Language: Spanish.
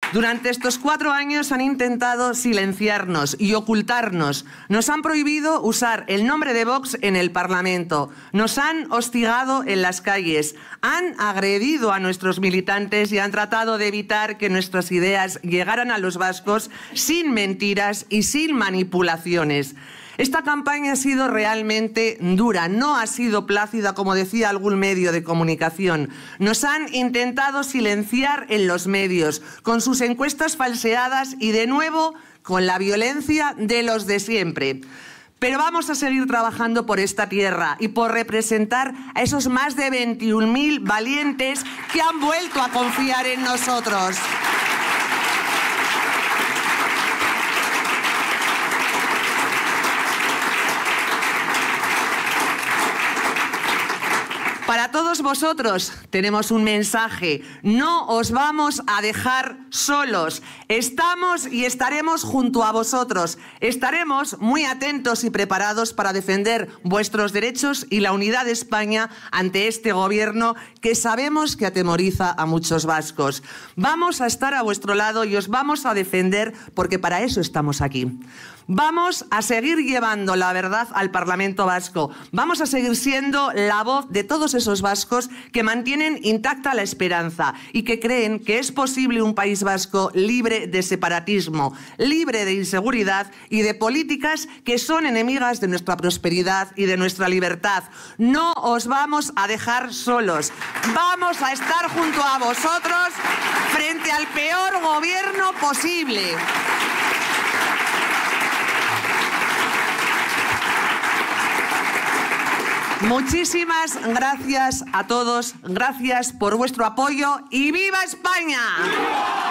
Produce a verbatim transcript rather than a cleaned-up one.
Durante estos cuatro años han intentado silenciarnos y ocultarnos. Nos han prohibido usar el nombre de Vox en el Parlamento. Nos han hostigado en las calles. Han agredido a nuestros militantes y han tratado de evitar que nuestras ideas llegaran a los vascos sin mentiras y sin manipulaciones. Esta campaña ha sido realmente dura, no ha sido plácida, como decía algún medio de comunicación. Nos han intentado silenciar en los medios, con sus encuestas falseadas y, de nuevo, con la violencia de los de siempre. Pero vamos a seguir trabajando por esta tierra y por representar a esos más de veintiún mil valientes que han vuelto a confiar en nosotros. Para todos vosotros tenemos un mensaje. No os vamos a dejar solos. Estamos y estaremos junto a vosotros. Estaremos muy atentos y preparados para defender vuestros derechos y la unidad de España ante este gobierno que sabemos que atemoriza a muchos vascos. Vamos a estar a vuestro lado y os vamos a defender porque para eso estamos aquí. Vamos a seguir llevando la verdad al Parlamento vasco. Vamos a seguir siendo la voz de todos esos vascos que mantienen intacta la esperanza y que creen que es posible un País Vasco libre de separatismo, libre de inseguridad y de políticas que son enemigas de nuestra prosperidad y de nuestra libertad. No os vamos a dejar solos. Vamos a estar junto a vosotros frente al peor gobierno posible. Muchísimas gracias a todos, gracias por vuestro apoyo y ¡viva España!